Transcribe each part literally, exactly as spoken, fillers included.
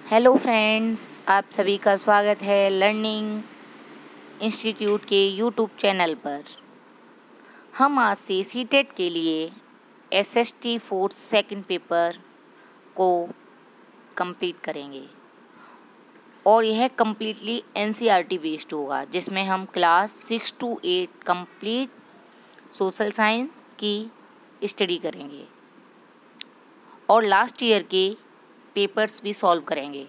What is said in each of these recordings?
Hello friends, आप सभी का स्वागत है लर्निंग इंस्टीट्यूट के यूट्यूब चैनल पर। हम आज से सीटेट के लिए एसएसटी फोर्थ सेकंड पेपर को कंप्लीट करेंगे और यह कम्प्लीटली एनसीईआरटी बेस्ड होगा, जिसमें हम class six to eight complete social science की स्टडी करेंगे और लास्ट ईयर के पेपर्स भी सॉल्व करेंगे।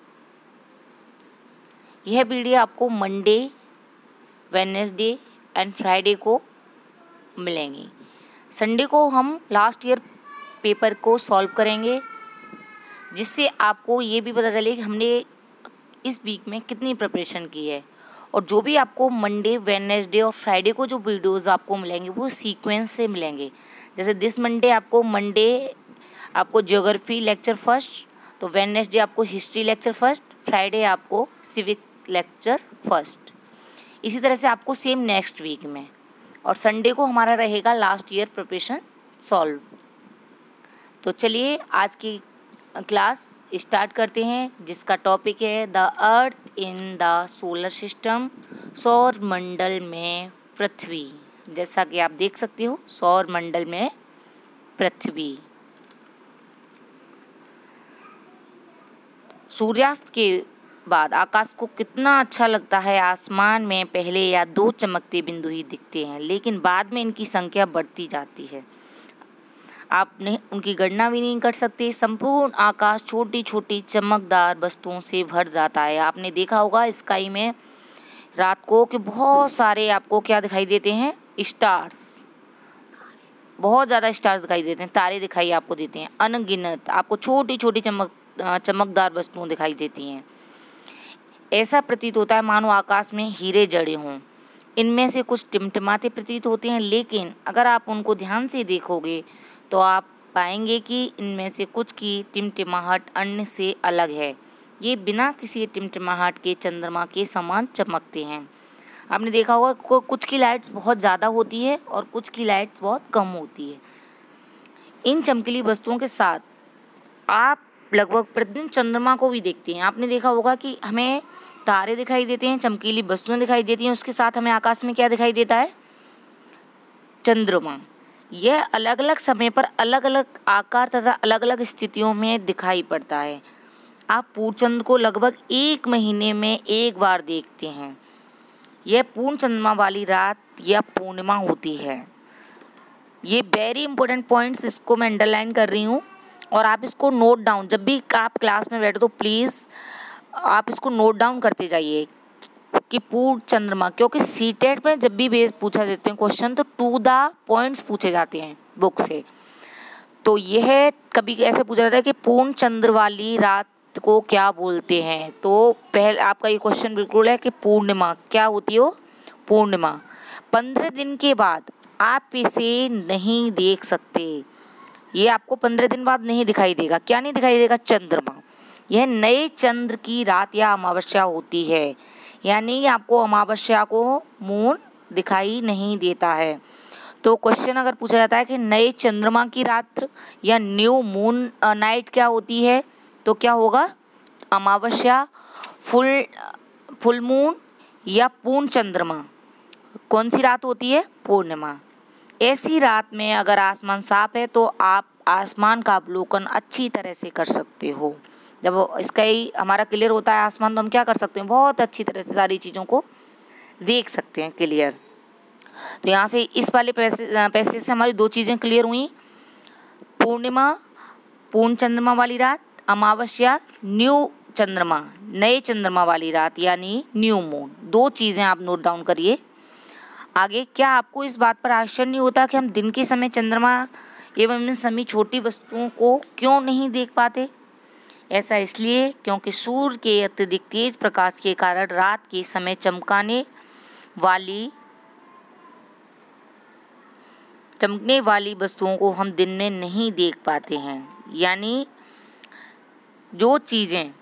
यह वीडियो आपको मंडे, वेडनेसडे एंड फ्राइडे को मिलेंगी। संडे को हम लास्ट ईयर पेपर को सॉल्व करेंगे, जिससे आपको ये भी पता चले कि हमने इस वीक में कितनी प्रिपरेशन की है। और जो भी आपको मंडे, वेडनेसडे और फ्राइडे को जो वीडियोस आपको मिलेंगे वो सीक्वेंस से मिलेंगे। जैसे दिस मंडे आपको मंडे आपको ज्योग्राफी लेक्चर फर्स्ट, तो वेडनेसडे आपको हिस्ट्री लेक्चर फर्स्ट, फ्राइडे आपको सिविक लेक्चर फर्स्ट। इसी तरह से आपको सेम नेक्स्ट वीक में, और संडे को हमारा रहेगा लास्ट ईयर प्रिपरेशन सॉल्व। तो चलिए आज की क्लास स्टार्ट करते हैं, जिसका टॉपिक है the earth in the solar system, सौर मंडल में पृथ्वी। जैसा कि आप देख सकते हो, सौर मंडल में पृथ्वी। सूर्यास्त के बाद आकाश को कितना अच्छा लगता है। आसमान में पहले या दो चमकते बिंदु ही दिखते हैं, लेकिन बाद में इनकी संख्या बढ़ती जाती है। आप नहीं उनकी गणना भी नहीं कर सकते। संपूर्ण आकाश छोटी छोटी चमकदार वस्तुओं से भर जाता है। आपने देखा होगा स्काई में रात को कि बहुत सारे आपको क्या दिखाई देते हैं, स्टार्स, बहुत ज़्यादा स्टार्स दिखाई देते हैं, तारे दिखाई आपको देते हैं, अनगिनत आपको छोटी छोटी चमक चमकदार वस्तुएं दिखाई देती हैं। ऐसा प्रतीत होता है मानो आकाश में हीरे जड़े हों। इनमें से कुछ टिमटिमाते प्रतीत होते हैं, लेकिन अगर आप उनको ध्यान से देखोगे तो आप पाएंगे कि इनमें से कुछ की टिमटिमाहट अन्य से अलग है। ये बिना किसी टिमटिमाहट के चंद्रमा के समान चमकते हैं। आपने देखा होगा कुछ की लाइट्स बहुत ज़्यादा होती है और कुछ की लाइट्स बहुत कम होती है। इन चमकीली वस्तुओं के साथ आप लगभग प्रतिदिन चंद्रमा को भी देखते हैं। आपने देखा होगा कि हमें तारे दिखाई देते हैं, चमकीली वस्तुएं दिखाई देती हैं, उसके साथ हमें आकाश में क्या दिखाई देता है, चंद्रमा। यह अलग अलग समय पर अलग अलग आकार तथा अलग अलग स्थितियों में दिखाई पड़ता है। आप पूर्ण चंद्र को लगभग एक महीने में एक बार देखते हैं। यह पूर्ण चंद्रमा वाली रात या पूर्णिमा होती है। ये वेरी इंपॉर्टेंट पॉइंट्स, इसको मैं अंडरलाइन कर रही हूँ और आप इसको नोट डाउन, जब भी आप क्लास में बैठो तो प्लीज़ आप इसको नोट डाउन करते जाइए कि पूर्ण चंद्रमा, क्योंकि सीटेट में जब भी बेस पूछा जाते हैं क्वेश्चन तो टू द पॉइंट्स पूछे जाते हैं बुक से। तो यह कभी ऐसे पूछा जाता है कि पूर्ण चंद्र वाली रात को क्या बोलते हैं, तो पहले आपका ये क्वेश्चन बिल्कुल है कि पूर्णिमा क्या होती हो, पूर्णिमा। पंद्रह दिन के बाद आप इसे नहीं देख सकते। ये आपको पंद्रह दिन बाद नहीं दिखाई देगा। क्या नहीं दिखाई देगा, चंद्रमा। यह नए चंद्र की रात या अमावस्या होती है, यानी आपको अमावस्या को मून दिखाई नहीं देता है। तो क्वेश्चन अगर पूछा जाता है कि नए चंद्रमा की रात या न्यू मून नाइट क्या होती है, तो क्या होगा, अमावस्या, फुल फुल मून या पूर्ण चंद्रमा। कौन सी रात होती है, पूर्णिमा। ऐसी रात में अगर आसमान साफ है तो आप आसमान का अवलोकन अच्छी तरह से कर सकते हो। जब स्काई हमारा क्लियर होता है आसमान, तो हम क्या कर सकते हैं, बहुत अच्छी तरह से सारी चीज़ों को देख सकते हैं क्लियर। तो यहाँ से इस वाले पैसेज से हमारी दो चीज़ें क्लियर हुई, पूर्णिमा, पूर्ण चंद्रमा वाली रात, अमावस्या, न्यू चंद्रमा, नए चंद्रमा वाली रात यानी न्यू मून। दो चीज़ें आप नोट डाउन करिए। आगे, क्या आपको इस बात पर आश्चर्य नहीं होता कि हम दिन के समय चंद्रमा एवं इन सभी छोटी वस्तुओं को क्यों नहीं देख पाते? ऐसा इसलिए क्योंकि सूर्य के अत्यधिक तेज प्रकाश के कारण रात के समय चमकाने वाली चमकने वाली वस्तुओं को हम दिन में नहीं देख पाते हैं। यानी जो चीज़ें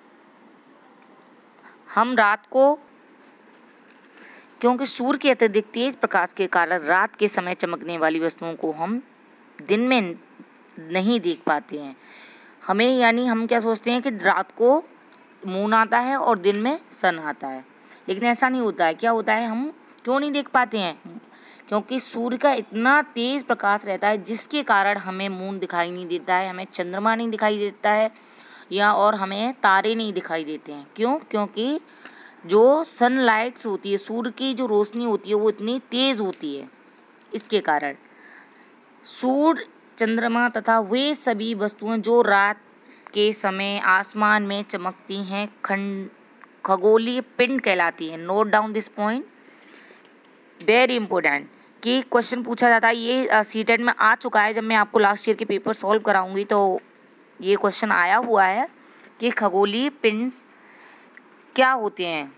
हम रात को, क्योंकि सूर्य के अत्यधिक तेज प्रकाश के कारण रात के समय चमकने वाली वस्तुओं को हम दिन में नहीं देख पाते हैं। हमें यानी हम क्या सोचते हैं कि रात को मून आता है और दिन में सन आता है, लेकिन ऐसा नहीं होता है। क्या होता है, हम क्यों नहीं देख पाते हैं? क्योंकि सूर्य का इतना तेज़ प्रकाश रहता है जिसके कारण हमें मून दिखाई नहीं देता है, हमें चंद्रमा नहीं दिखाई देता है, या और हमें तारे नहीं दिखाई देते हैं। क्यों? क्योंकि जो सनलाइट्स होती है, सूर्य की जो रोशनी होती है वो इतनी तेज़ होती है। इसके कारण सूर्य, चंद्रमा तथा वे सभी वस्तुएं जो रात के समय आसमान में चमकती हैं खंड खगोलीय पिंड कहलाती हैं। Note down this point, very important, कि क्वेश्चन पूछा जाता है। ये सीटेट में आ चुका है, जब मैं आपको लास्ट ईयर के पेपर सॉल्व कराऊंगी तो ये क्वेश्चन आया हुआ है कि खगोलीय पिंड क्या होते हैं।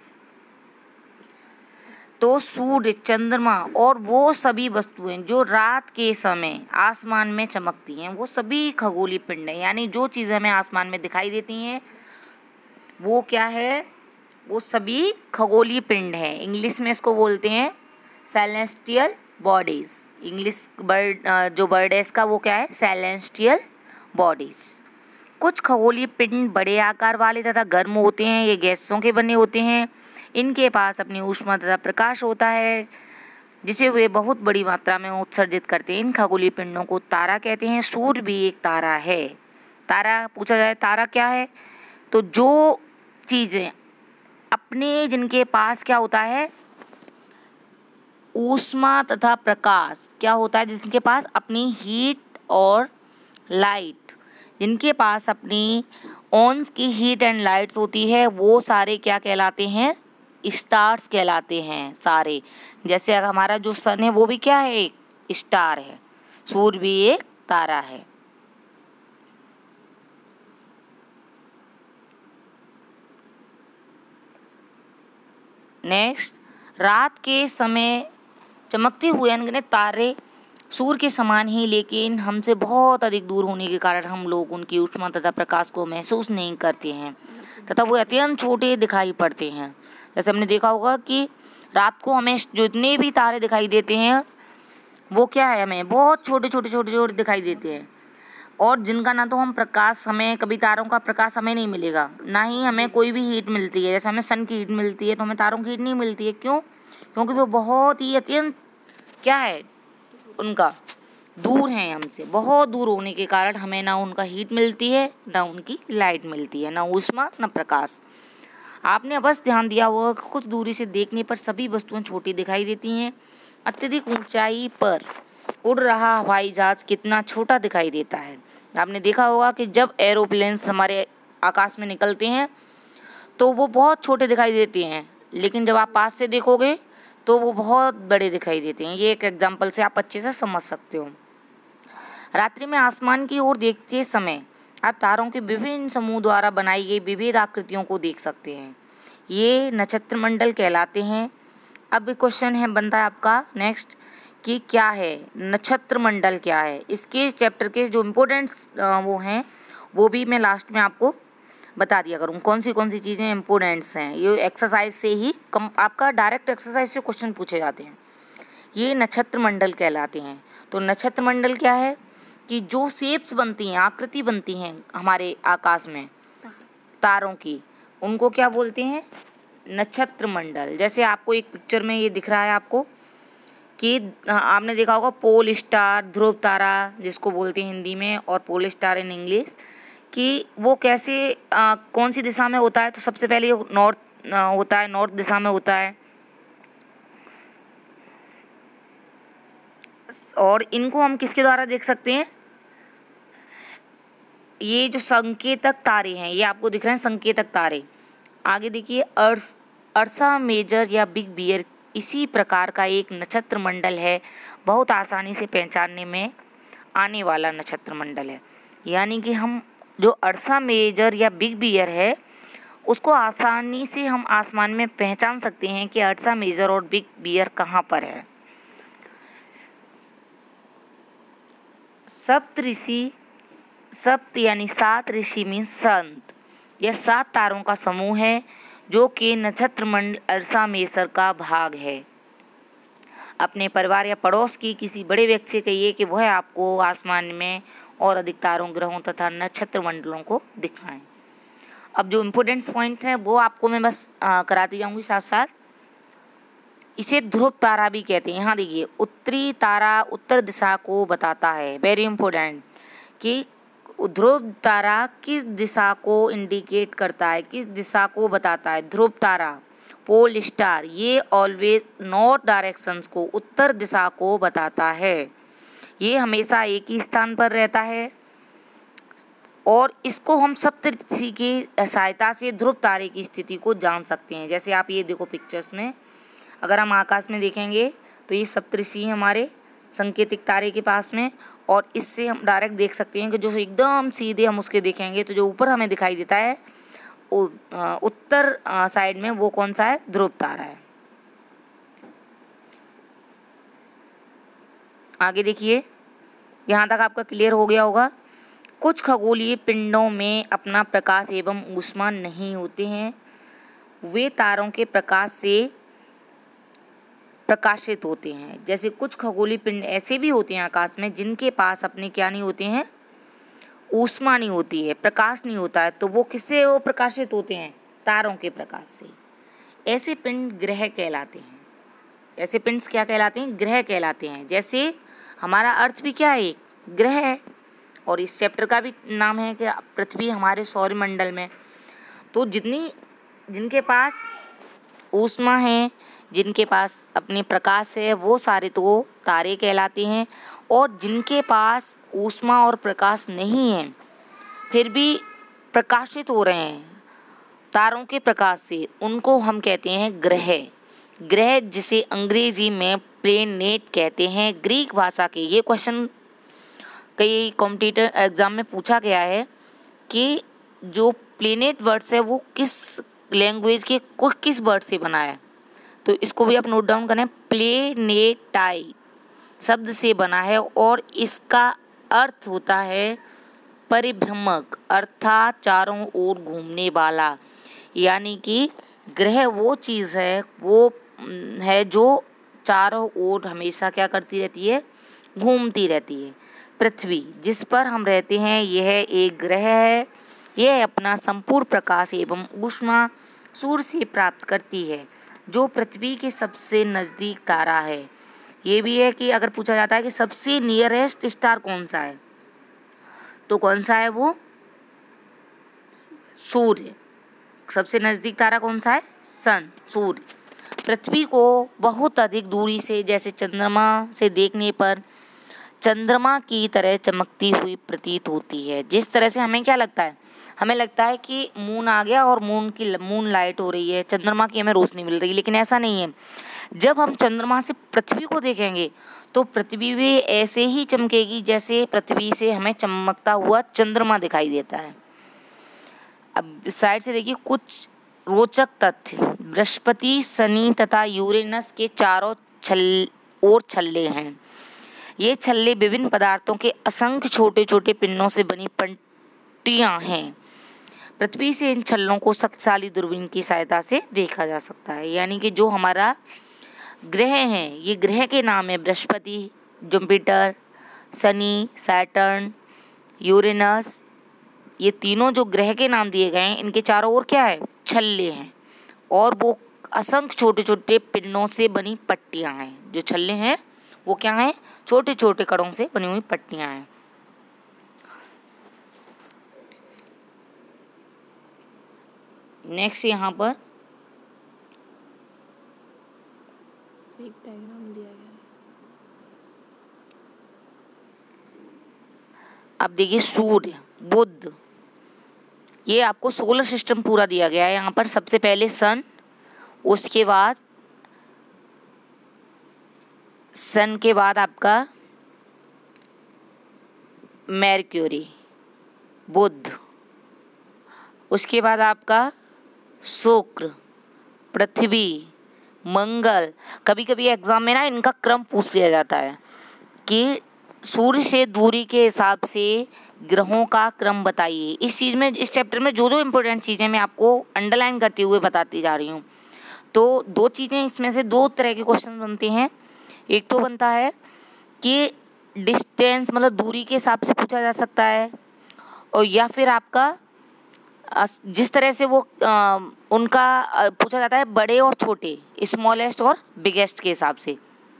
तो सूर्य, चंद्रमा और वो सभी वस्तुएं जो रात के समय आसमान में चमकती हैं वो सभी खगोलीय पिंड हैं। यानी जो चीज़ें हमें आसमान में दिखाई देती हैं वो क्या है, वो सभी खगोलीय पिंड हैं। इंग्लिश में इसको बोलते हैं सेलेस्टियल बॉडीज़। इंग्लिश वर्ड जो वर्ड है इसका वो क्या है, सेलेस्टियल बॉडीज़। कुछ खगोलीय पिंड बड़े आकार वाले तथा गर्म होते हैं, ये गैसों के बने होते हैं। इनके पास अपनी ऊष्मा तथा प्रकाश होता है जिसे वे बहुत बड़ी मात्रा में उत्सर्जित करते हैं। इन खगोलीय पिंडों को तारा कहते हैं। सूर्य भी एक तारा है। तारा पूछा जाए तारा क्या है, तो जो चीज़ें अपने जिनके पास क्या होता है, ऊष्मा तथा प्रकाश क्या होता है, जिनके पास अपनी हीट और लाइट, जिनके पास अपनी ऑन्स की हीट एंड लाइट्स होती है, वो सारे क्या कहलाते हैं, स्टार्स कहलाते हैं सारे। जैसे हमारा जो सन है वो भी क्या है, एक स्टार है। सूर्य भी एक तारा है। नेक्स्ट, रात के समय चमकते हुए अनगिनत तारे सूर्य के समान ही लेकिन हमसे बहुत अधिक दूर होने के कारण हम लोग उनकी ऊष्मा तथा प्रकाश को महसूस नहीं करते हैं तथा वो अत्यंत छोटे दिखाई पड़ते हैं। जैसे हमने देखा होगा कि रात को हमें जितने भी तारे दिखाई देते हैं वो क्या है, हमें बहुत छोटे छोटे छोटे छोटे दिखाई देते हैं, और जिनका ना तो हम प्रकाश, हमें कभी तारों का प्रकाश हमें नहीं मिलेगा, ना ही हमें कोई भी हीट मिलती है। जैसे हमें सन की हीट मिलती है तो हमें तारों की हीट नहीं मिलती है। क्यों? क्योंकि वो बहुत ही अत्यंत क्या है, उनका दूर हैं हमसे, बहुत दूर होने के कारण हमें ना उनका हीट मिलती है, ना उनकी लाइट मिलती है, ना ऊष्मा ना प्रकाश। आपने बस ध्यान दिया होगा कि कुछ दूरी से देखने पर सभी वस्तुएं छोटी दिखाई देती हैं। अत्यधिक ऊंचाई पर उड़ रहा हवाई जहाज कितना छोटा दिखाई देता है। आपने देखा होगा कि जब एरोप्लेन्स हमारे आकाश में निकलते हैं तो वो बहुत छोटे दिखाई देते हैं, लेकिन जब आप पास से देखोगे तो वो बहुत बड़े दिखाई देते हैं। ये एक एग्जाम्पल से आप अच्छे से समझ सकते हो। रात्रि में आसमान की ओर देखते समय आप तारों के विभिन्न समूह द्वारा बनाई गई विविध आकृतियों को देख सकते हैं। ये नक्षत्र मंडल कहलाते हैं। अब क्वेश्चन है बनता है आपका नेक्स्ट कि क्या है नक्षत्र मंडल, क्या है। इसके चैप्टर के जो इम्पोर्टेंट्स वो हैं वो भी मैं लास्ट में आपको बता दिया करूँ कौन सी कौन सी चीज़ें इम्पोर्टेंट्स हैं। ये एक्सरसाइज से ही कम, आपका डायरेक्ट एक्सरसाइज से क्वेश्चन पूछे जाते हैं। ये नक्षत्र मंडल कहलाते हैं। तो नक्षत्र मंडल क्या है कि जो शेप्स बनती हैं, आकृति बनती हैं हमारे आकाश में तारों की, उनको क्या बोलते हैं, नक्षत्र मंडल। जैसे आपको एक पिक्चर में ये दिख रहा है आपको कि आपने देखा होगा पोल स्टार, ध्रुव तारा जिसको बोलते हैं हिंदी में, और पोल स्टार इन इंग्लिश, कि वो कैसे आ, कौन सी दिशा में होता है। तो सबसे पहले ये नॉर्थ होता है, नॉर्थ दिशा में होता है, और इनको हम किसके द्वारा देख सकते हैं, ये जो संकेतक तारे हैं ये आपको दिख रहे हैं संकेतक तारे। आगे देखिए अर्स अर्सा मेजर या बिग बियर इसी प्रकार का एक नक्षत्र मंडल है, बहुत आसानी से पहचानने में आने वाला नक्षत्र मंडल है। यानी कि हम जो अर्सा मेजर या बिग बियर है उसको आसानी से हम आसमान में पहचान सकते हैं कि अर्सा मेजर और बिग बियर कहाँ पर है। सप्त ऋषि, सप्त यानी सात ऋषि मीन संत, यह सात तारों का समूह है जो कि नक्षत्र मंडल अर्सा मेजर का भाग है। अपने परिवार या पड़ोस की किसी बड़े व्यक्ति से कहिए कि वह आपको आसमान में और अधिक तारों, ग्रहों तथा नक्षत्र मंडलों को दिखाएं। अब जो इम्पोर्टेंट पॉइंट हैं वो आपको मैं बस आ, कराती जाऊंगी साथ साथ। इसे ध्रुव तारा भी कहते हैं। यहाँ देखिए, उत्तरी तारा उत्तर दिशा को बताता है, वेरी इंपॉर्टेंट, कि ध्रुव तारा किस दिशा को इंडिकेट करता है, किस दिशा को बताता है। ध्रुव तारा, पोल स्टार, ये ऑलवेज नॉर्थ डायरेक्शंस को, उत्तर दिशा को बताता है। ये हमेशा एक ही स्थान पर रहता है और इसको हम सप्तऋषि की सहायता से ध्रुव तारे की स्थिति को जान सकते हैं। जैसे आप ये देखो पिक्चर्स में, अगर हम आकाश में देखेंगे तो ये सप्तऋषि हमारे संकेतिक तारे के पास में, और इससे हम डायरेक्ट देख सकते हैं कि जो एकदम सीधे हम उसके देखेंगे तो जो ऊपर हमें दिखाई देता है उत्तर साइड में, वो कौन सा है, ध्रुव तारा है। आगे देखिए, यहाँ तक आपका क्लियर हो गया होगा। कुछ खगोलीय पिंडों में अपना प्रकाश एवं ऊष्मा नहीं होते हैं, वे तारों के प्रकाश से प्रकाशित होते हैं। जैसे कुछ खगोलीय पिंड ऐसे भी होते हैं आकाश में जिनके पास अपने क्या नहीं होते हैं, ऊष्मा नहीं होती है, प्रकाश नहीं होता है, तो वो किससे वो प्रकाशित होते हैं, तारों के प्रकाश से। ऐसे पिंड ग्रह कहलाते हैं। ऐसे पिंड्स क्या कहलाते हैं, ग्रह कहलाते हैं। जैसे हमारा अर्थ भी क्या है, एक ग्रह है, और इस चैप्टर का भी नाम है कि पृथ्वी हमारे सौरमंडल में। तो जितनी जिनके पास ऊष्मा है, जिनके पास अपने प्रकाश है, वो सारे तो तारे कहलाते हैं। और जिनके पास ऊष्मा और प्रकाश नहीं है फिर भी प्रकाशित हो रहे हैं तारों के प्रकाश से, उनको हम कहते हैं ग्रह। ग्रह जिसे अंग्रेजी में प्लेनेट कहते हैं। ग्रीक भाषा के, ये क्वेश्चन कई कॉम्पिटिटर एग्जाम में पूछा गया है कि जो प्लेनेट वर्ड्स है वो किस लैंग्वेज के किस वर्ड से बना है, तो इसको भी आप नोट डाउन करें। प्लेनेटाई शब्द से बना है और इसका अर्थ होता है परिभ्रमक, अर्थात चारों ओर घूमने वाला। यानी कि ग्रह वो चीज़ है, वो है जो चारों ओर हमेशा क्या करती रहती है, घूमती रहती है। पृथ्वी जिस पर हम रहते हैं यह एक ग्रह है। यह अपना संपूर्ण प्रकाश एवं ऊष्मा सूर्य से प्राप्त करती है, जो पृथ्वी के सबसे नज़दीक तारा है। ये भी है कि अगर पूछा जाता है कि सबसे नियरेस्ट स्टार कौन सा है, तो कौन सा है वो, सूर्य। सबसे नज़दीक तारा कौन सा है, सन, सूर्य। पृथ्वी को बहुत अधिक दूरी से, जैसे चंद्रमा से देखने पर चंद्रमा की तरह चमकती हुई प्रतीत होती है। जिस तरह से हमें क्या लगता है, हमें लगता है कि मून आ गया और मून की मून लाइट हो रही है, चंद्रमा की हमें रोशनी मिल रही है, लेकिन ऐसा नहीं है। जब हम चंद्रमा से पृथ्वी को देखेंगे तो पृथ्वी भी ऐसे ही चमकेगी जैसे पृथ्वी से हमें चमकता हुआ चंद्रमा दिखाई देता है। अब इस साइड से देखिए कुछ रोचक तथ्य। बृहस्पति, शनि तथा यूरेनस के चारों छल और छल्ले हैं। ये छल्ले विभिन्न पदार्थों के असंख्य छोटे छोटे पिंडों से बनी पट्टियां हैं। पृथ्वी से इन छल्लों को शक्तिशाली दूरबीन की सहायता से देखा जा सकता है। यानी कि जो हमारा ग्रह हैं, ये ग्रह के नाम है बृहस्पति, जुपिटर, शनि, सैटर्न, यूरेनस। ये तीनों जो ग्रह के नाम दिए गए हैं, इनके चारों ओर क्या है, छल्ले हैं, और वो असंख्य छोटे छोटे पिंडों से बनी पट्टियां हैं। जो छल्ले हैं वो क्या हैं, छोटे छोटे कणों से बनी हुई पट्टियां हैं। नेक्स्ट यहाँ पर एक डायग्राम दिया गया है। अब देखिए सूर्य, बुध, ये आपको सोलर सिस्टम पूरा दिया गया है। यहाँ पर सबसे पहले सन, उसके बाद सन के बाद आपका मरक्यूरी, बुध, उसके बाद आपका शुक्र, पृथ्वी, मंगल। कभी कभी एग्जाम में ना इनका क्रम पूछ लिया जाता है कि सूर्य से दूरी के हिसाब से ग्रहों का क्रम बताइए। इस चीज़ में, इस चैप्टर में जो जो इम्पोर्टेंट चीज़ें मैं आपको अंडरलाइन करते हुए बताती जा रही हूँ। तो दो चीज़ें इसमें से, दो तरह के क्वेश्चन बनते हैं। एक तो बनता है कि डिस्टेंस मतलब दूरी के हिसाब से पूछा जा सकता है, और या फिर आपका अ, जिस तरह से वो अ, उनका अ, पूछा जाता है बड़े और छोटे, स्मॉलेस्ट और बिगेस्ट के हिसाब से।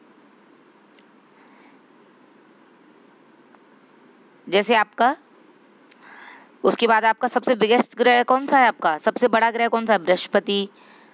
जैसे आपका उसके बाद आपका सबसे बिगेस्ट ग्रह कौन सा है, आपका सबसे बड़ा ग्रह कौन सा है, बृहस्पति।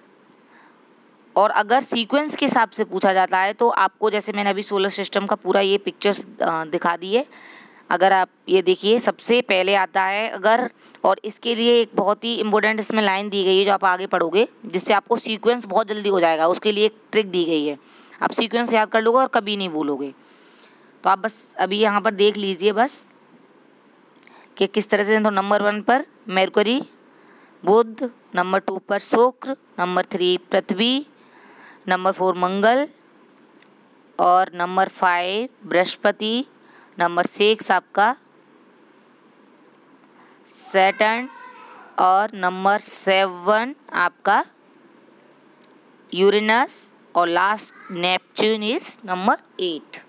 और अगर सीक्वेंस के हिसाब से पूछा जाता है तो आपको, जैसे मैंने अभी सोलर सिस्टम का पूरा ये पिक्चर्स दिखा दिए, अगर आप ये देखिए सबसे पहले आता है अगर, और इसके लिए एक बहुत ही इम्पोर्टेंट इसमें लाइन दी गई है जो आप आगे पढ़ोगे, जिससे आपको सीक्वेंस बहुत जल्दी हो जाएगा। उसके लिए एक ट्रिक दी गई है, आप सीक्वेंस याद कर लोगे और कभी नहीं भूलोगे। तो आप बस अभी यहाँ पर देख लीजिए बस कि किस तरह से। तो नंबर वन पर मरकरी बुध, नंबर टू पर शुक्र, नंबर थ्री पृथ्वी, नंबर फोर मंगल, और नंबर फाइव बृहस्पति, नंबर सिक्स आपका सैटर्न, और नंबर सेवन आपका यूरेनस, और last Neptune is number eight.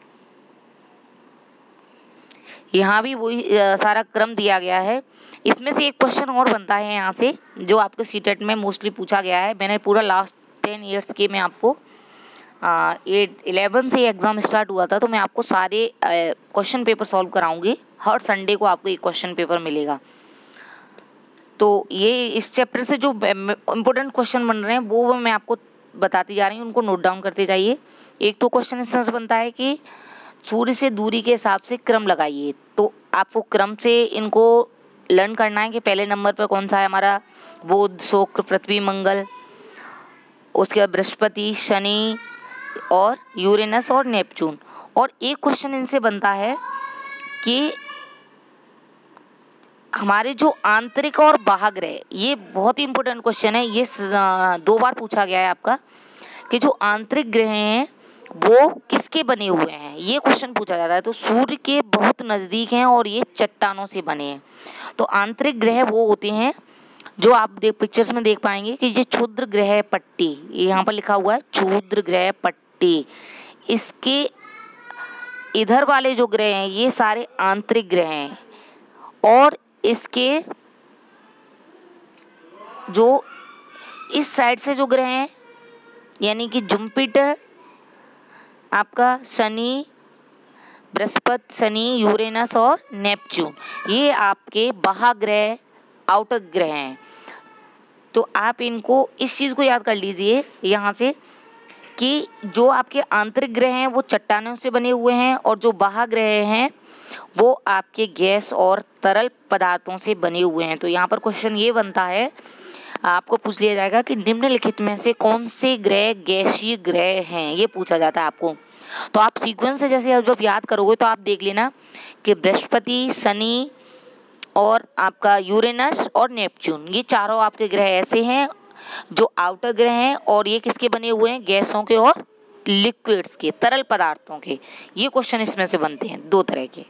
यहाँ भी वही सारा क्रम दिया गया है। इसमें से एक क्वेश्चन और बनता है यहाँ से, जो आपको सीटेट में मोस्टली पूछा गया है। मैंने पूरा लास्ट टेन ईयर्स के मैं आपको एट इलेवन से एग्ज़ाम स्टार्ट हुआ था, तो मैं आपको सारे क्वेश्चन पेपर सॉल्व कराऊंगी। हर संडे को आपको एक क्वेश्चन पेपर मिलेगा। तो ये इस चैप्टर से जो इम्पोर्टेंट क्वेश्चन बन रहे हैं वो मैं आपको बताती जा रही हूँ, उनको नोट डाउन करते जाइए। एक तो क्वेश्चन इस तरह से बनता है कि सूर्य से दूरी के हिसाब से क्रम लगाइए। तो आपको क्रम से इनको लर्न करना है कि पहले नंबर पर कौन सा है हमारा, बुध, शुक्र, पृथ्वी, मंगल, उसके बाद बृहस्पति, शनि और यूरेनस और नेपच्यून। और एक क्वेश्चन इनसे बनता है कि हमारे जो आंतरिक और बाह्य ग्रह, ये बहुत ही इंपॉर्टेंट क्वेश्चन है। ये दो बार पूछा गया है आपका कि जो आंतरिक ग्रह हैं वो किसके बने हुए हैं, ये क्वेश्चन पूछा जाता है। तो सूर्य के बहुत नज़दीक हैं और ये चट्टानों से बने हैं। तो आंतरिक ग्रह वो होते हैं जो आप देख पिक्चर्स में देख पाएंगे कि ये क्षुद्र ग्रह पट्टी, ये यहाँ पर लिखा हुआ है क्षुद्र ग्रह पट्टी, इसके इधर वाले जो ग्रह हैं ये सारे आंतरिक ग्रह हैं। और इसके जो इस साइड से जो ग्रह हैं यानी कि जुपिटर, आपका शनि, बृहस्पति, शनि, यूरेनस और नेपच्यून, ये आपके बाह्य ग्रह, आउटर ग्रह हैं। तो आप इनको इस चीज़ को याद कर लीजिए यहाँ से कि जो आपके आंतरिक ग्रह हैं वो चट्टानों से बने हुए हैं, और जो बाह्य ग्रह हैं वो आपके गैस और तरल पदार्थों से बने हुए हैं। तो यहाँ पर क्वेश्चन ये बनता है, आपको पूछ लिया जाएगा कि निम्नलिखित में से कौन से ग्रह गैसीय ग्रह हैं, ये पूछा जाता है आपको। तो आप सीक्वेंस से जैसे जब याद करोगे तो आप देख लेना कि बृहस्पति, शनि और आपका यूरेनस और नेपच्यून, ये चारों आपके ग्रह ऐसे हैं जो आउटर ग्रह हैं, और ये किसके बने हुए हैं, गैसों के और लिक्विड्स के, तरल पदार्थों के। ये क्वेश्चन इसमें से बनते हैं दो तरह के।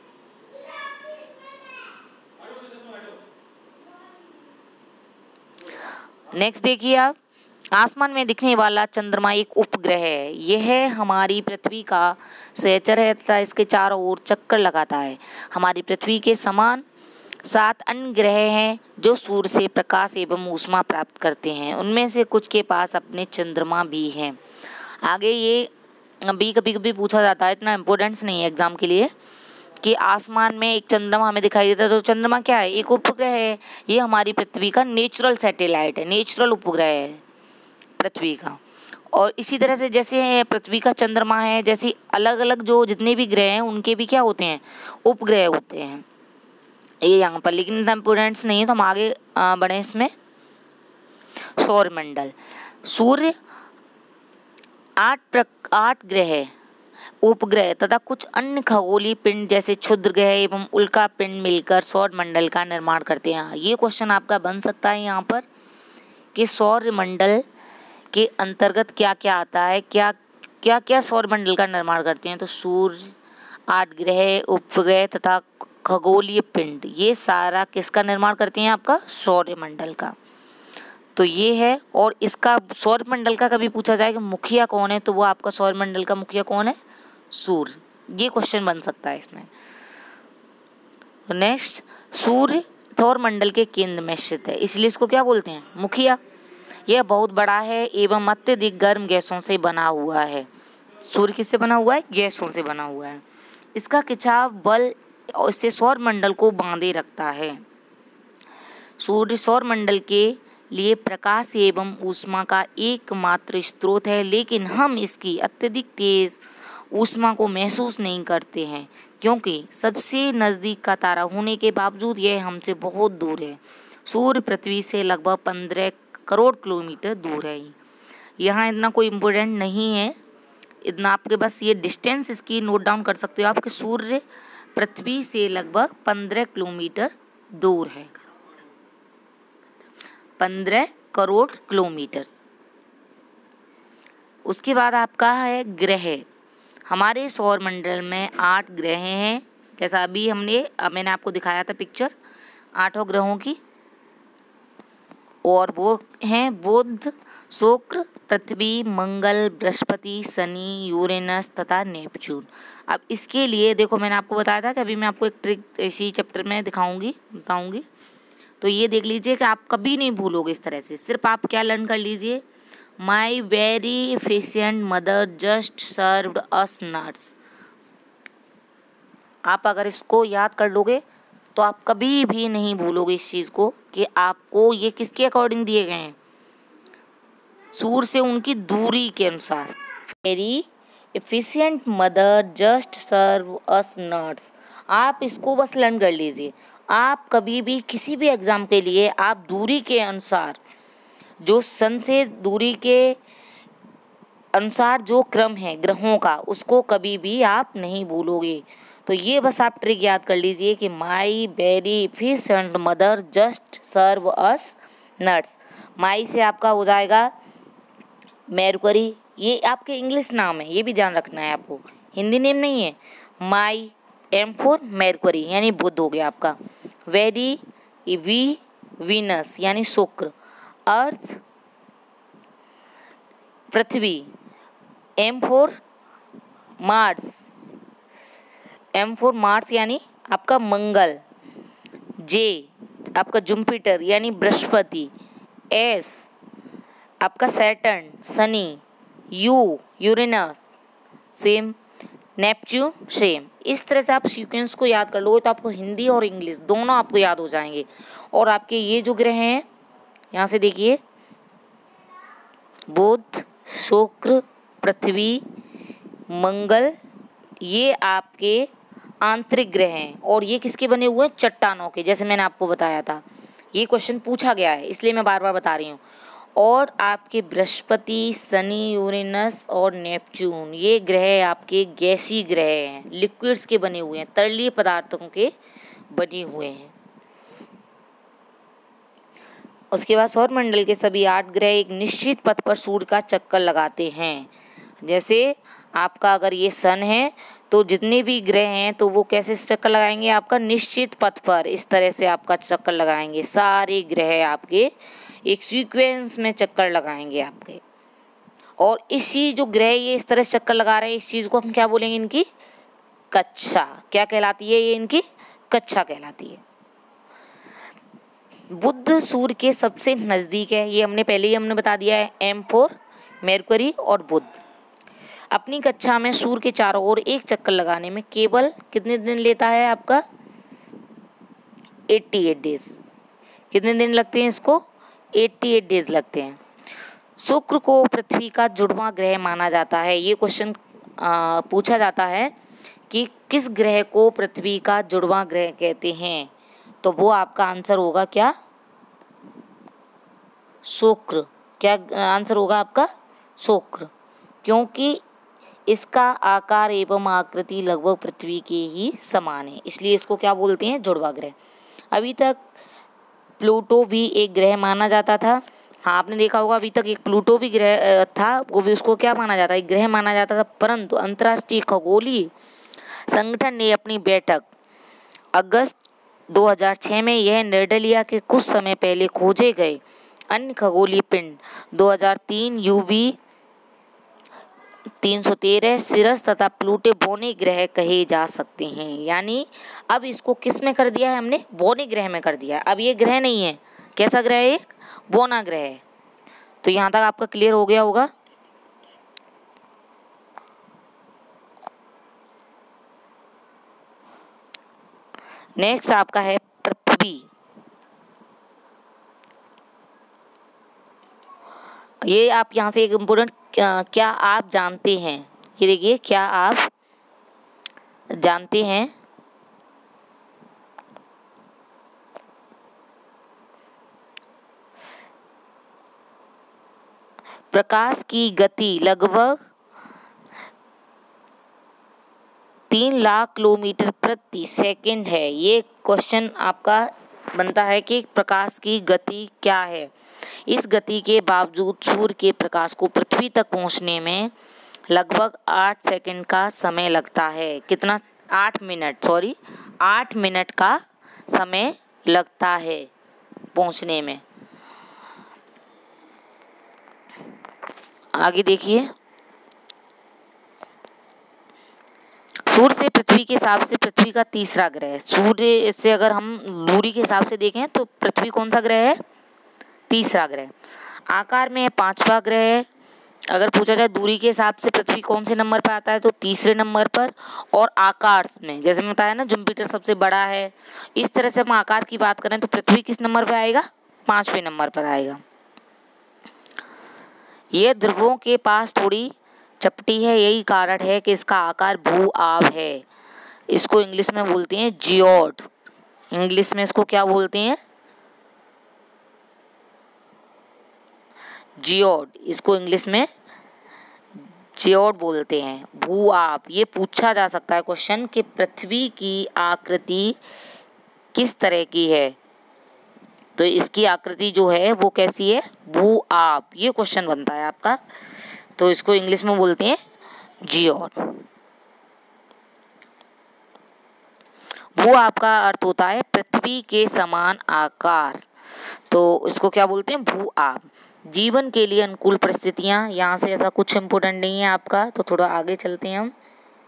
नेक्स्ट देखिए आप, आसमान में दिखने वाला चंद्रमा एक उपग्रह है। यह हमारी पृथ्वी का सहचर है तथा इसके चारों ओर चक्कर लगाता है। हमारी पृथ्वी के समान सात अन्य ग्रह हैं जो सूर्य से प्रकाश एवं ऊष्मा प्राप्त करते हैं। उनमें से कुछ के पास अपने चंद्रमा भी हैं। आगे ये अभी कभी कभी पूछा जाता है, इतना इम्पोर्टेंस नहीं है एग्जाम के लिए, कि आसमान में एक चंद्रमा हमें दिखाई देता है। तो चंद्रमा क्या है, एक उपग्रह है। ये हमारी पृथ्वी का नेचुरल सैटेलाइट है, नेचुरल उपग्रह है पृथ्वी का। और इसी तरह से जैसे पृथ्वी का चंद्रमा है, जैसे अलग अलग जो जितने भी ग्रह हैं उनके भी क्या होते हैं, उपग्रह होते हैं ये यहाँ पर। लेकिन इतना इम्पोर्टेंस नहीं है, तो हम आगे बढ़े इसमें। सौरमंडल, सूर्य, आठ आठ ग्रह, उपग्रह तथा कुछ अन्य खगोलीय पिंड जैसे क्षुद्र ग्रह एवं उल्का पिंड मिलकर सौरमंडल का निर्माण करते हैं। ये क्वेश्चन आपका बन सकता है यहाँ पर कि सौरमंडल के अंतर्गत क्या क्या आता है, क्या क्या क्या सौरमंडल का निर्माण करते हैं। तो सूर्य, आठ ग्रह, उपग्रह तथा खगोलीय पिंड, ये सारा किसका निर्माण करते हैं, आपका सौरमंडल का। तो ये है। और इसका सौरमंडल का कभी पूछा जाए कि मुखिया कौन है, तो वो आपका सौरमंडल का मुखिया कौन है, सूर्य। ये क्वेश्चन बन सकता है इसमें। नेक्स्ट, सूर्य सौर मंडल के केंद्र में स्थित है, इसलिए इसको क्या बोलते हैं? मुखिया। यह बहुत बड़ा है एवं अत्यधिक गर्म गैसों से बना हुआ है। सूर्य किससे बना हुआ है? गैसों से बना हुआ है। इसका खिंचाव बल इससे सौर मंडल को बांधे रखता है। सूर्य सौर मंडल के लिए प्रकाश एवं ऊष्मा का एकमात्र स्रोत है, लेकिन हम इसकी अत्यधिक तेज ऊष्मा को महसूस नहीं करते हैं, क्योंकि सबसे नज़दीक का तारा होने के बावजूद यह हमसे बहुत दूर है। सूर्य पृथ्वी से लगभग पंद्रह करोड़ किलोमीटर दूर है। यहाँ इतना कोई इम्पोर्टेंट नहीं है, इतना आपके बस ये डिस्टेंस इसकी नोट डाउन कर सकते हो आप कि सूर्य पृथ्वी से लगभग पंद्रह किलोमीटर दूर है, पंद्रह करोड़ किलोमीटर। उसके बाद आपका है ग्रह। हमारे सौर मंडल में आठ ग्रह हैं, जैसा अभी हमने मैंने आपको दिखाया था पिक्चर आठों ग्रहों की, और वो हैं बुध, शुक्र, पृथ्वी, मंगल, बृहस्पति, शनि, यूरेनस तथा नेपच्यून। अब इसके लिए देखो, मैंने आपको बताया था कि अभी मैं आपको एक ट्रिक इसी चैप्टर में दिखाऊंगी बताऊंगी तो ये देख लीजिए कि आप कभी नहीं भूलोगे इस तरह से। सिर्फ आप क्या लर्न कर लीजिए, my very efficient mother just served us nuts. आप अगर इसको याद कर लोगे तो आप कभी भी नहीं भूलोगे इस चीज़ को कि आपको ये किसके अकॉर्डिंग दिए गए हैं, सूर्य से उनकी दूरी के अनुसार। Very efficient mother just serve us nuts. आप इसको बस लर्न कर लीजिए। आप कभी भी किसी भी एग्ज़ाम के लिए आप दूरी के अनुसार, जो सन से दूरी के अनुसार जो क्रम है ग्रहों का, उसको कभी भी आप नहीं भूलोगे। तो ये बस आप ट्रिक याद कर लीजिए कि my very efficient mother just serve us nuts. My से आपका हो जाएगा मेरकरी, ये आपके इंग्लिश नाम है, ये भी ध्यान रखना है आपको, हिंदी नेम नहीं है। माई एम फॉर मेरकरी यानी बुध हो गया आपका। वेरी वी वीनस यानी शुक्र। अर्थ पृथ्वी। M for Mars, M for Mars यानी आपका मंगल। जे आपका जुपिटर यानी बृहस्पति। एस आपका सैटर्न शनि। U Uranus same. Neptune same. इस तरह से आप सीक्वेंस को याद कर लोगे तो आपको हिंदी और इंग्लिश दोनों आपको याद हो जाएंगे। और आपके ये जो ग्रह हैं, यहाँ से देखिए, बुध, शुक्र, पृथ्वी, मंगल, ये आपके आंतरिक ग्रह हैं। और ये किसके बने हुए हैं? चट्टानों के, जैसे मैंने आपको बताया था। ये क्वेश्चन पूछा गया है इसलिए मैं बार बार बता रही हूँ। और आपके बृहस्पति, शनि, यूरेनस और नेपच्यून, ये ग्रह आपके गैसी ग्रह हैं, लिक्विड्स के बने हुए हैं, तरलीय पदार्थों के बने हुए हैं। उसके बाद सौर मंडल के सभी आठ ग्रह एक निश्चित पथ पर सूर्य का चक्कर लगाते हैं। जैसे आपका अगर ये सन है तो जितने भी ग्रह हैं तो वो कैसे चक्कर लगाएंगे? आपका निश्चित पथ पर इस तरह से आपका चक्कर लगाएंगे। सारे ग्रह आपके एक सीक्वेंस में चक्कर लगाएंगे आपके। और इसी जो ग्रह ये इस तरह से चक्कर लगा रहे हैं, इस चीज़ को हम क्या बोलेंगे? इनकी कक्षा। क्या कहलाती है ये? इनकी कक्षा कहलाती है। बुध सूर्य के सबसे नज़दीक है, ये हमने पहले ही हमने बता दिया है। एम फॉर मेरकरी और बुध। अपनी कक्षा में सूर्य के चारों ओर एक चक्कर लगाने में केवल कितने दिन लेता है आपका? अट्ठासी डेज। कितने दिन लगते हैं इसको? अट्ठासी डेज लगते हैं। शुक्र को पृथ्वी का जुड़वां ग्रह माना जाता है। ये क्वेश्चन पूछा जाता है कि किस ग्रह को पृथ्वी का जुड़वां ग्रह कहते हैं, तो वो आपका आंसर होगा क्या? शुक्र। क्या आंसर होगा आपका? शुक्र, क्योंकि इसका आकार एवं आकृति लगभग पृथ्वी के ही समान है, इसलिए इसको क्या बोलते हैं? जुड़वां ग्रह। अभी तक प्लूटो भी एक ग्रह माना जाता था। हाँ, आपने देखा होगा अभी तक एक प्लूटो भी ग्रह था, वो भी उसको क्या माना जाता है? एक ग्रह माना जाता था। परंतु अंतर्राष्ट्रीय खगोलीय संगठन ने अपनी बैठक अगस्त दो हज़ार छह में यह निर्णय लिया कि कुछ समय पहले खोजे गए अन्य खगोलीय पिंड दो हज़ार तीन यूवी तीन सौ तेरह सिरस तथा प्लूटो बौने ग्रह कहे जा सकते हैं। यानी अब इसको किस में कर दिया है हमने, बौने ग्रह में कर दिया है। अब ये ग्रह नहीं है, कैसा ग्रह है, एक बौना ग्रह है। तो यहाँ तक आपका क्लियर हो गया होगा। नेक्स्ट आपका है पृथ्वी। ये आप यहाँ से एक इम्पोर्टेंट, क्या आप जानते हैं, ये देखिए, क्या आप जानते हैं प्रकाश की गति लगभग तीन लाख किलोमीटर प्रति सेकंड है। ये क्वेश्चन आपका बनता है कि प्रकाश की गति क्या है। इस गति के बावजूद सूर्य के प्रकाश को पृथ्वी तक पहुंचने में लगभग आठ सेकंड का समय लगता है। कितना, आठ मिनट, सॉरी आठ मिनट का समय लगता है पहुंचने में। आगे देखिए, सूर्य से पृथ्वी के हिसाब से पृथ्वी का तीसरा ग्रह है। सूर्य से अगर हम दूरी के हिसाब से देखें तो पृथ्वी कौन सा ग्रह है, तीसरा ग्रह। आकार में है पांचवा ग्रह है। अगर पूछा जाए दूरी के हिसाब से पृथ्वी कौन से नंबर पर आता है तो तीसरे नंबर पर। और आकार में जैसे मैं बताया ना, जुपिटर सबसे बड़ा है, इस तरह से हम आकार की बात करें तो पृथ्वी किस नंबर पर आएगा, पांचवें नंबर पर आएगा। यह ध्रुवों के पास थोड़ी चपटी है, यही कारण है कि इसका आकार भू आब है। इसको इंग्लिश में बोलते हैं जियोड। इंग्लिश में इसको क्या बोलते हैं, जियोड। इसको इंग्लिश में जियोड बोलते हैं, भू आब। ये पूछा जा सकता है क्वेश्चन कि पृथ्वी की आकृति किस तरह की है, तो इसकी आकृति जो है वो कैसी है, भू आब। ये क्वेश्चन बनता है आपका, तो इसको इंग्लिश में बोलते हैं जियोड। भू आब का अर्थ होता है पृथ्वी के समान आकार, तो इसको क्या बोलते हैं, भू आब। जीवन के लिए अनुकूल परिस्थितियां, यहाँ से ऐसा कुछ इम्पोर्टेंट नहीं है आपका, तो थोड़ा आगे चलते हैं हम।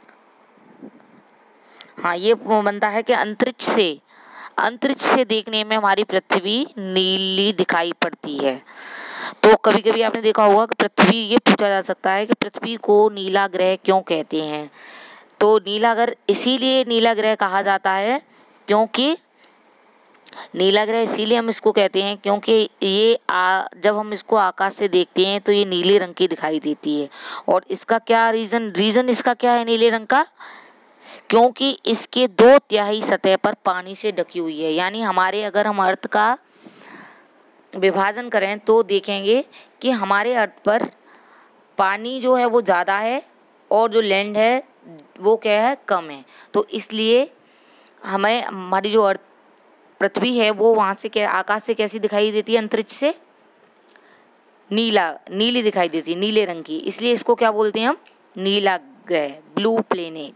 हाँ, ये बनता है कि अंतरिक्ष से अंतरिक्ष से देखने में हमारी पृथ्वी नीली दिखाई पड़ती है। तो कभी कभी आपने देखा होगा कि पृथ्वी, ये पूछा जा सकता है कि पृथ्वी को नीला ग्रह क्यों कहते हैं। तो नीला ग्रह इसीलिए नीला ग्रह कहा जाता है क्योंकि नीला ग्रह इसीलिए हम इसको कहते हैं क्योंकि ये आ, जब हम इसको आकाश से देखते हैं तो ये नीले रंग की दिखाई देती है। और इसका क्या रीज़न रीज़न इसका क्या है नीले रंग का, क्योंकि इसके दो तिहाई सतह पर पानी से ढकी हुई है। यानी हमारे, अगर हम अर्थ का विभाजन करें तो देखेंगे कि हमारे अर्थ पर पानी जो है वो ज़्यादा है और जो लैंड है वो क्या है, कम है। तो इसलिए हमें हमारी जो अर्थ पृथ्वी है वो वहाँ से क्या, आकाश से कैसी दिखाई देती है, अंतरिक्ष से नीला नीली दिखाई देती है, नीले रंग की। इसलिए इसको क्या बोलते हैं हम, नीला ग्रह, ब्लू प्लेनेट।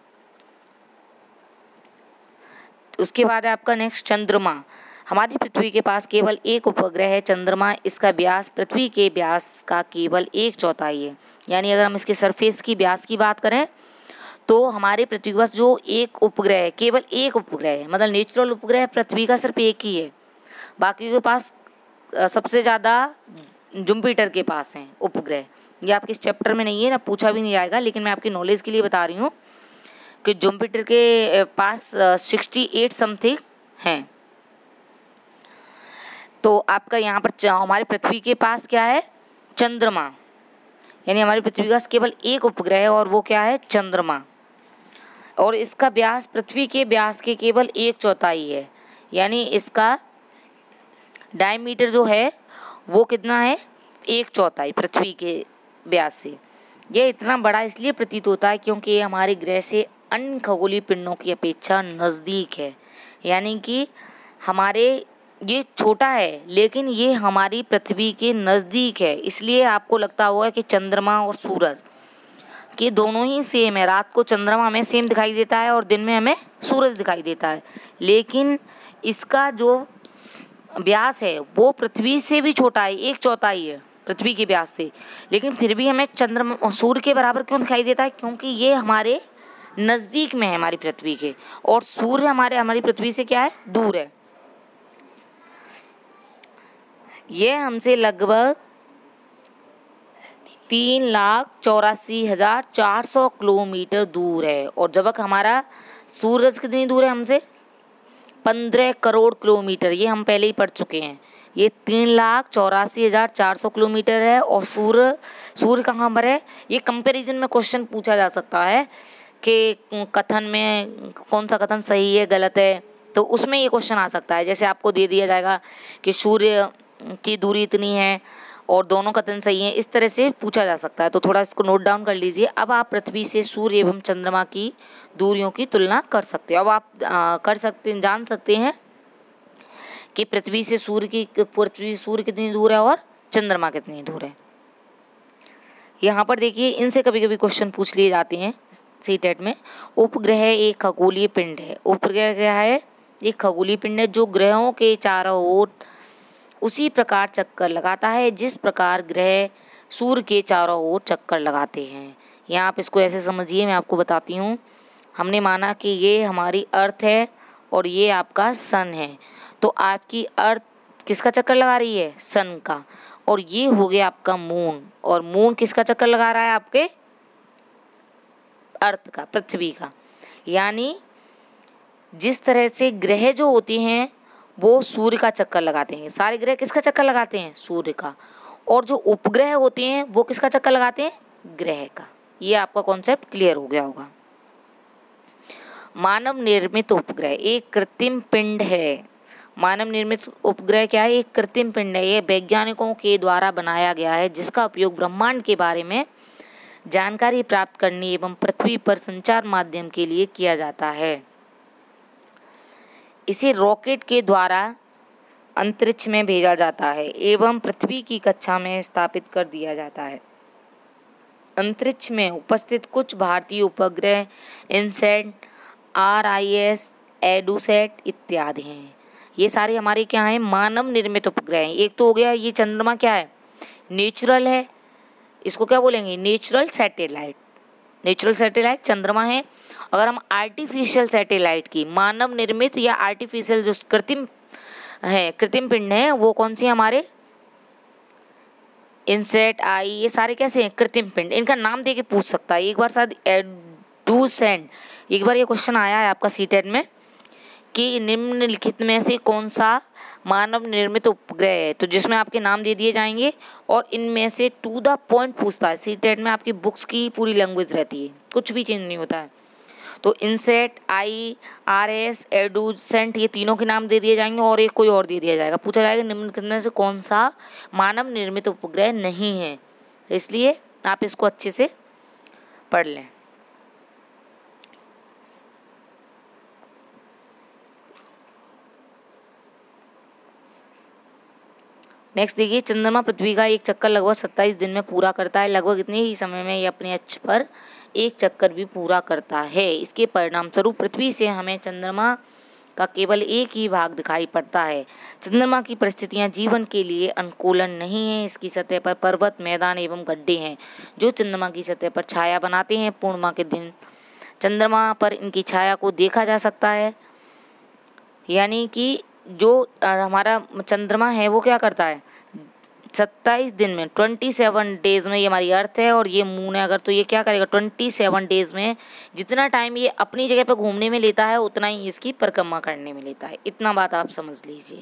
उसके बाद है आपका नेक्स्ट चंद्रमा। हमारी पृथ्वी के पास केवल एक उपग्रह है चंद्रमा। इसका व्यास पृथ्वी के व्यास का केवल एक चौथाई है। यानी अगर हम इसके सरफेस की व्यास की बात करें तो हमारे पृथ्वी के पास जो एक उपग्रह है, केवल एक उपग्रह है, मतलब नेचुरल उपग्रह पृथ्वी का सिर्फ एक ही है। बाकी के पास सबसे ज़्यादा जुपिटर के पास हैं उपग्रह। ये आपके इस चैप्टर में नहीं है ना, पूछा भी नहीं जाएगा, लेकिन मैं आपकी नॉलेज के लिए बता रही हूँ कि जुपिटर के पास सिक्सटी एट समथिंग हैं। तो आपका यहाँ पर हमारी पृथ्वी के पास क्या है, चंद्रमा। यानी हमारी पृथ्वी के पास केवल एक उपग्रह है और वो क्या है, चंद्रमा। और इसका व्यास पृथ्वी के व्यास के केवल एक चौथाई है। यानी इसका डायमीटर जो है वो कितना है, एक चौथाई पृथ्वी के व्यास से। यह इतना बड़ा इसलिए प्रतीत होता है क्योंकि ये हमारे ग्रह से अन्य खगोलीय पिंडों की अपेक्षा नज़दीक है। यानी कि हमारे, ये छोटा है लेकिन ये हमारी पृथ्वी के नज़दीक है। इसलिए आपको लगता होगा कि चंद्रमा और सूरज कि दोनों ही सेम है। रात को चंद्रमा हमें सेम दिखाई देता है और दिन में हमें सूरज दिखाई देता है, लेकिन इसका जो व्यास है वो पृथ्वी से भी छोटा है, एक चौथाई है। पृथ्वी के व्यास से, लेकिन फिर भी हमें चंद्रमा सूर्य के बराबर क्यों दिखाई देता है? क्योंकि ये हमारे नज़दीक में है हमारी पृथ्वी के, और सूर्य हमारे हमारी पृथ्वी से क्या है? दूर है। ये हमसे लगभग तीन लाख चौरासी हजार चार सौ किलोमीटर दूर है, और जब तक हमारा सूरज कितनी दूर है हमसे? पंद्रह करोड़ किलोमीटर। ये हम पहले ही पढ़ चुके हैं। ये तीन लाख चौरासी हजार चार सौ किलोमीटर है, और सूर्य सूर्य कहाँ पर है? ये कंपैरिजन में क्वेश्चन पूछा जा सकता है कि कथन में कौन सा कथन सही है गलत है, तो उसमें ये क्वेश्चन आ सकता है। जैसे आपको दे दिया जाएगा कि सूर्य की दूरी इतनी है और दोनों कथन सही हैं, इस तरह से पूछा जा सकता है। तो थोड़ा इसको नोट डाउन कर लीजिए। अब आप पृथ्वी से सूर्य एवं चंद्रमा की दूरियों की तुलना कर सकते हो। अब आप आ, कर सकते हैं जान सकते हैं कि पृथ्वी से सूर्य की पृथ्वी सूर्य कितनी दूर है और चंद्रमा कितनी दूर है। यहाँ पर देखिए, इनसे कभी कभी क्वेश्चन पूछ लिए जाते हैं सीटेट में। उपग्रह एक खगोलीय पिंड है। उपग्रह क्या है? एक खगोलीय पिंड है जो ग्रहों के चारों ओर उसी प्रकार चक्कर लगाता है जिस प्रकार ग्रह सूर्य के चारों ओर चक्कर लगाते हैं। यहाँ आप इसको ऐसे समझिए, मैं आपको बताती हूँ। हमने माना कि ये हमारी अर्थ है और ये आपका सन है, तो आपकी अर्थ किसका चक्कर लगा रही है? सन का। और ये हो गया आपका मून, और मून किसका चक्कर लगा रहा है? आपके अर्थ का, पृथ्वी का। यानी जिस तरह से ग्रह जो होते हैं वो सूर्य का चक्कर लगाते हैं। सारे ग्रह किसका चक्कर लगाते हैं? सूर्य का। और जो उपग्रह होते हैं वो किसका चक्कर लगाते हैं? ग्रह का। ये आपका कॉन्सेप्ट क्लियर हो गया होगा। मानव निर्मित उपग्रह एक कृत्रिम पिंड है। मानव निर्मित उपग्रह क्या है? एक कृत्रिम पिंड है। ये वैज्ञानिकों के द्वारा बनाया गया है जिसका उपयोग ब्रह्मांड के बारे में जानकारी प्राप्त करने एवं पृथ्वी पर संचार माध्यम के लिए किया जाता है। इसे रॉकेट के द्वारा अंतरिक्ष में भेजा जाता है एवं पृथ्वी की कक्षा में स्थापित कर दिया जाता है। अंतरिक्ष में उपस्थित कुछ भारतीय उपग्रह INSAT, R I S, EDUSAT इत्यादि हैं। ये सारे हमारे क्या हैं? मानव निर्मित उपग्रह हैं। एक तो हो गया ये चंद्रमा, क्या है? नेचुरल है। इसको क्या बोलेंगे? Natural satellite. नेचुरल सैटेलाइट चंद्रमा है। अगर हम आर्टिफिशियल सैटेलाइट की, मानव निर्मित या आर्टिफिशियल जो कृत्रिम है, कृत्रिम पिंड है, वो कौन सी हमारे? इनसेट, आई, ये सारे कैसे हैं? कृत्रिम पिंड। इनका नाम दे के पूछ सकता है। एक बार शायद एडुसेंट, एक बार ये क्वेश्चन आया है आपका सीटेट में कि निम्नलिखित में से कौन सा मानव निर्मित उपग्रह है, तो जिसमें आपके नाम दे दिए जाएंगे और इनमें से टू द पॉइंट पूछता है। सीटेट में आपकी बुक्स की पूरी लैंग्वेज रहती है, कुछ भी चेंज नहीं होता है। तो INSAT, I, R S, EDUSAT, ये तीनों के नाम दे दिए जाएंगे और एक कोई और दे दिया जाएगा। पूछा जाएगा निम्नलिखित में से कौन सा मानव निर्मित उपग्रह नहीं है, तो इसलिए आप इसको अच्छे से पढ़ लें। नेक्स्ट देखिए, चंद्रमा पृथ्वी का एक चक्कर लगभग सत्ताईस दिन में पूरा करता है। लगभग इतने ही समय में ये अपने अक्ष पर एक चक्कर भी पूरा करता है। इसके परिणाम स्वरूप पृथ्वी से हमें चंद्रमा का केवल एक ही भाग दिखाई पड़ता है। चंद्रमा की परिस्थितियां जीवन के लिए अनुकूलन नहीं है। इसकी सतह पर पर्वत, मैदान एवं गड्ढे हैं जो चंद्रमा की सतह पर छाया बनाते हैं। पूर्णिमा के दिन चंद्रमा पर इनकी छाया को देखा जा सकता है। यानी कि जो हमारा चंद्रमा है वो क्या करता है? सत्ताईस दिन में, सत्ताईस डेज में ये हमारी अर्थ है और ये मून है अगर, तो ये क्या करेगा? सत्ताईस डेज में जितना टाइम ये अपनी जगह पे घूमने में लेता है उतना ही इसकी परिक्रमा करने में लेता है। इतना बात आप समझ लीजिए।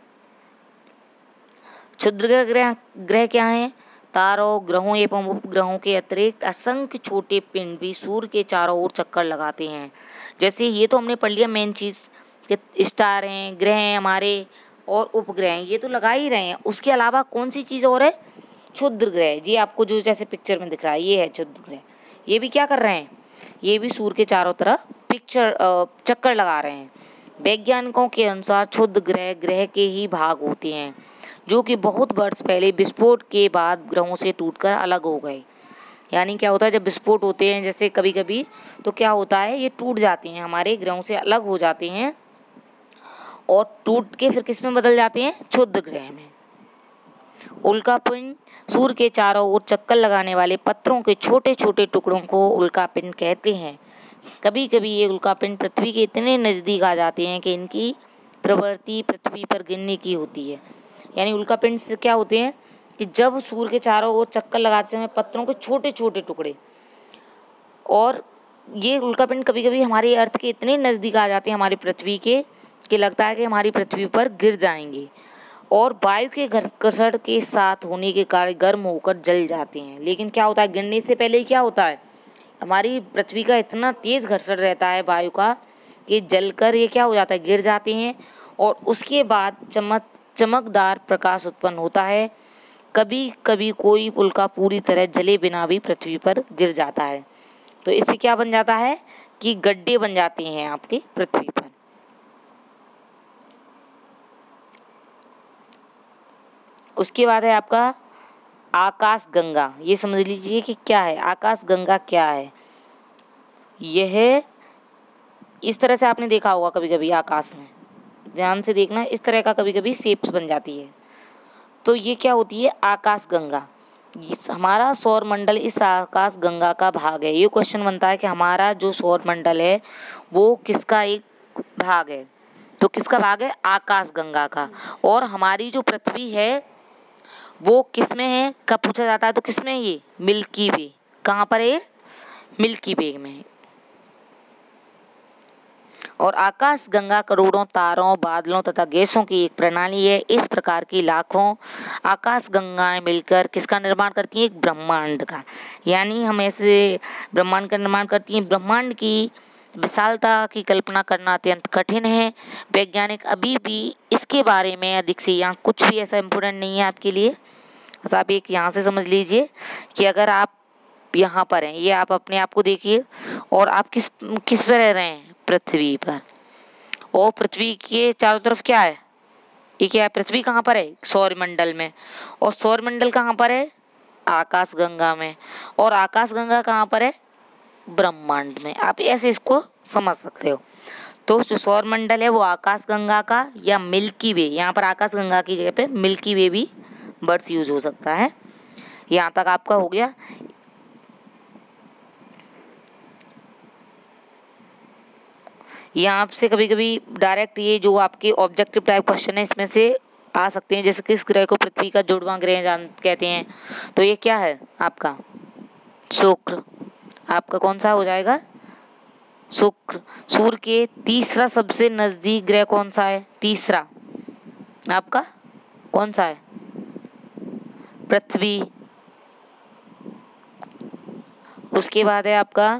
क्षुद्र ग्रह ग्रह क्या है? तारों, ग्रहों एवं उपग्रहों के अतिरिक्त असंख्य छोटे पिंड भी सूर्य के चारों ओर चक्कर लगाते हैं। जैसे ये तो हमने पढ़ लिया मेन चीज़ कि स्टार हैं, ग्रह हैं हमारे और उपग्रह हैं, ये तो लगा ही रहे हैं। उसके अलावा कौन सी चीज़ और है? क्षुद्र ग्रह। ये आपको जो जैसे पिक्चर में दिख रहा है ये है क्षुद्र ग्रह। ये भी क्या कर रहे हैं? ये भी सूर्य के चारों तरफ पिक्चर चक्कर लगा रहे हैं। वैज्ञानिकों के अनुसार क्षुद्र ग्रह ग्रह के ही भाग होते हैं जो कि बहुत वर्ष पहले विस्फोट के बाद ग्रहों से टूटकर अलग हो गए। यानी क्या होता है जब विस्फोट होते हैं जैसे कभी कभी, तो क्या होता है ये टूट जाते हैं, हमारे ग्रहों से अलग हो जाते हैं और टूट के फिर किस में बदल जाते हैं? क्षुद्र ग्रह में। उल्कापिंड सूर्य के चारों ओर चक्कर लगाने वाले पत्थरों के छोटे छोटे टुकड़ों को उल्कापिंड कहते हैं। कभी कभी ये उल्कापिंड पृथ्वी के इतने नज़दीक आ जाते हैं कि इनकी प्रवृत्ति पृथ्वी पर गिरने की होती है। यानी उल्कापिंड से क्या होते हैं कि जब सूर्य के चारों ओर चक्कर लगाते समय पत्थरों के छोटे छोटे टुकड़े, और ये उल्कापिंड कभी कभी हमारे अर्थ के इतने नज़दीक आ जाते हैं हमारी पृथ्वी के कि लगता है कि हमारी पृथ्वी पर गिर जाएंगे, और वायु के घर्षण के साथ होने के कारण गर्म होकर जल जाते हैं। लेकिन क्या होता है, गिरने से पहले क्या होता है, हमारी पृथ्वी का इतना तेज़ घर्षण रहता है वायु का कि जलकर ये क्या हो जाता है, गिर जाते हैं, और उसके बाद चमक चमकदार प्रकाश उत्पन्न होता है। कभी कभी कोई उल्का पूरी तरह जले बिना भी पृथ्वी पर गिर जाता है। तो इससे क्या बन जाता है कि गड्ढे बन जाते हैं आपके पृथ्वी पर। उसके बाद है आपका आकाश गंगा। ये समझ लीजिए कि क्या है आकाश गंगा, क्या है यह। इस तरह से आपने देखा होगा कभी कभी आकाश में, ध्यान से देखना, इस तरह का कभी कभी शेप्स बन जाती है। तो ये क्या होती है, आकाश गंगा। हमारा सौर मंडल इस आकाश गंगा का भाग है। ये क्वेश्चन बनता है कि हमारा जो सौर मंडल है वो किसका एक भाग है, तो किसका भाग है, आकाश गंगा का। और हमारी जो पृथ्वी है वो किस में है, कब पूछा जाता है तो किस में है, ये मिल्की वे। कहाँ पर है, मिल्की वे में। और आकाश गंगा करोड़ों तारों, बादलों तथा गैसों की एक प्रणाली है। इस प्रकार की लाखों आकाश गंगाएं मिलकर किसका निर्माण करती हैं, एक ब्रह्मांड का। यानी हम ऐसे ब्रह्मांड का निर्माण करती हैं। ब्रह्मांड की विशालता की कल्पना करना अत्यंत कठिन है। वैज्ञानिक अभी भी इसके बारे में अधिक से, यहाँ कुछ भी ऐसा इम्पोर्टेंट नहीं है आपके लिए। बस आप एक यहाँ से समझ लीजिए कि अगर आप यहाँ पर हैं, ये आप अपने आप को देखिए, और आप किस किस पर रह रहे हैं, पृथ्वी पर। और पृथ्वी के चारों तरफ क्या है, ये क्या है, पृथ्वी कहाँ पर है, सौर मंडल में। और सौर मंडल कहाँ पर है, आकाश गंगा में। और आकाश गंगा कहाँ पर है, ब्रह्मांड में। आप ऐसे इसको समझ सकते हो। तो जो सौर मंडल है वो आकाश गंगा का, या मिल्की वे, यहाँ पर आकाश गंगा की जगह पे मिल्की वे भी वर्ड्स यूज हो सकता है। यहाँ तक आपका हो गया। यहाँ से कभी कभी डायरेक्ट ये जो आपके ऑब्जेक्टिव टाइप क्वेश्चन है इसमें से आ सकते हैं, जैसे किस ग्रह को पृथ्वी का जुड़वां ग्रह जान कहते हैं, तो ये क्या है आपका शुक्र। आपका कौन सा हो जाएगा, शुक्र। सूर्य के तीसरा सबसे नजदीक ग्रह कौन सा है, तीसरा आपका कौन सा है, पृथ्वी। उसके बाद है आपका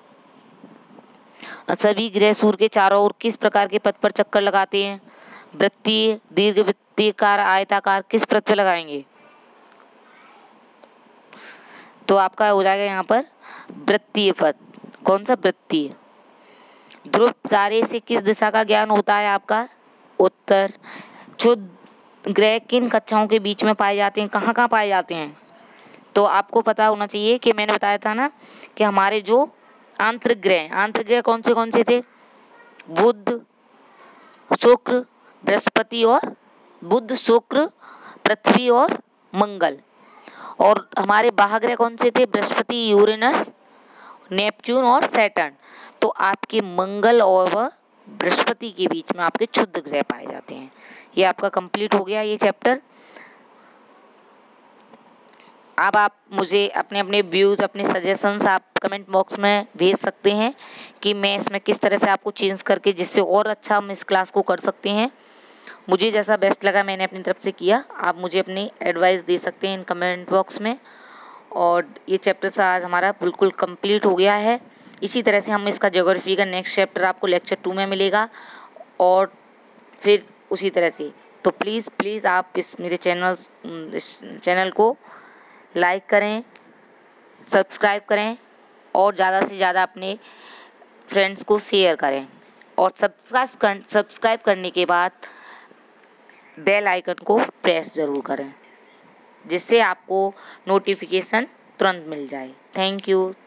सभी ग्रह सूर्य के चारों ओर किस प्रकार के पथ पर चक्कर लगाते हैं, वृत्तीय, दीर्घवृत्तीयकार, आयताकार, किस पथ पर लगाएंगे, तो आपका हो जाएगा यहाँ पर वृत्तीय पथ। कौन सा, वृत्तीय। ध्रुव तारे से किस दिशा का ज्ञान होता है आपका, उत्तर। क्षुद्र ग्रह किन कक्षाओं के बीच में पाए जाते हैं, कहाँ कहाँ पाए जाते हैं, तो आपको पता होना चाहिए कि मैंने बताया था ना कि हमारे जो आंतरिक ग्रह, आंतरिक ग्रह कौन से कौन से थे, बुध, शुक्र, बृहस्पति, और बुध, शुक्र, पृथ्वी और मंगल। और हमारे बाह्य कौन से थे, बृहस्पति, यूरेनस, नेपच्यून और सैटर्न। तो आपके मंगल और बृहस्पति के बीच में आपके क्षुद्र ग्रह पाए जाते हैं। ये आपका कंप्लीट हो गया ये चैप्टर। अब आप मुझे अपने अपने व्यूज़, अपने सजेशंस आप कमेंट बॉक्स में भेज सकते हैं कि मैं इसमें किस तरह से आपको चेंज करके जिससे और अच्छा हम इस क्लास को कर सकते हैं। मुझे जैसा बेस्ट लगा मैंने अपनी तरफ से किया। आप मुझे अपनी एडवाइस दे सकते हैं इन कमेंट बॉक्स में। और ये चैप्टर से आज हमारा बिल्कुल कंप्लीट हो गया है। इसी तरह से हम इसका ज्योग्राफी का नेक्स्ट चैप्टर आपको लेक्चर टू में मिलेगा, और फिर उसी तरह से। तो प्लीज़ प्लीज़ आप इस मेरे चैनल इस चैनल को लाइक करें, सब्सक्राइब करें, और ज़्यादा से ज़्यादा अपने फ्रेंड्स को शेयर करें। और सब्सक्राइब कर सब्सक्राइब करने के बाद बेल आइकन को प्रेस ज़रूर करें, जिससे आपको नोटिफिकेशन तुरंत मिल जाए। Thank you.